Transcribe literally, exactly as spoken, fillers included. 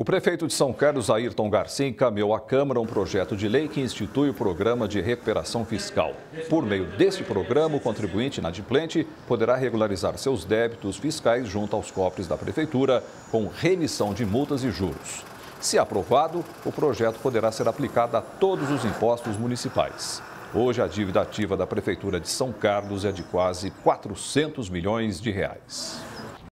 O prefeito de São Carlos, Airton Garcia, encaminhou à Câmara um projeto de lei que institui o programa de recuperação fiscal. Por meio deste programa, o contribuinte inadimplente poderá regularizar seus débitos fiscais junto aos cofres da Prefeitura, com remissão de multas e juros. Se aprovado, o projeto poderá ser aplicado a todos os impostos municipais. Hoje, a dívida ativa da Prefeitura de São Carlos é de quase quatrocentos milhões de reais.